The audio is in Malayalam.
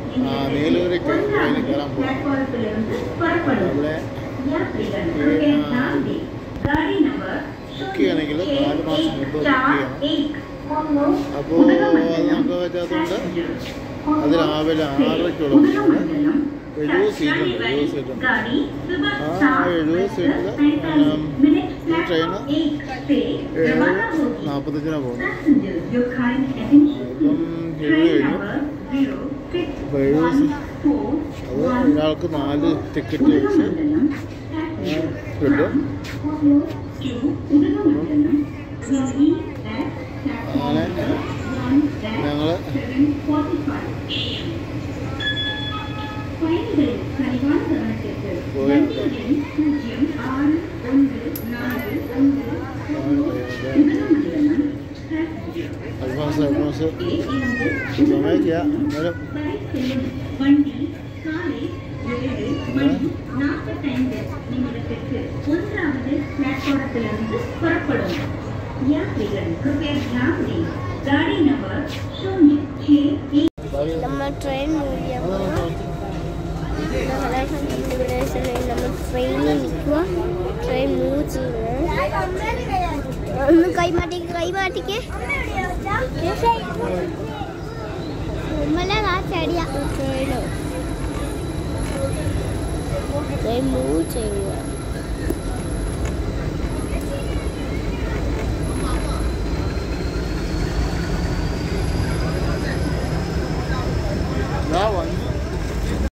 മേലൂരേക്ക് ട്രെയിനിൽ കയറാൻ പോകാം. അവിടെ ബുക്ക് ചെയ്യണമെങ്കിൽ 4 മാസം മുമ്പ് ബുക്ക് ചെയ്യണം. അപ്പോൾ അത് നമുക്ക് പറ്റാത്തതുകൊണ്ട് അത് രാവിലെ 6:30 70 സീറ്റുണ്ട്. 70 സീറ്റിൽ ഈ ട്രെയിന് 7:45 പോകുന്നത്. ഇപ്പം 7 കഴിഞ്ഞു. അപ്പോൾ 70 അത് ഒരാൾക്ക് 4 ടിക്കറ്റ് വെച്ച് കിട്ടും. അങ്ങനെ ഞങ്ങൾ അഡ്വാൻസ് സമയമില്ല. എന്നാലും നമ്മൾ ട്രെയിൻ ട്രെയിനിൽ നിൽക്കുക. ട്രെയിൻ മൂവ് ചെയ്യുന്നത് ഒന്ന് കൈമാട്ടിക്ക് ചടിയ ട്രെയിൻ മൂവ് ചെയ്യുക.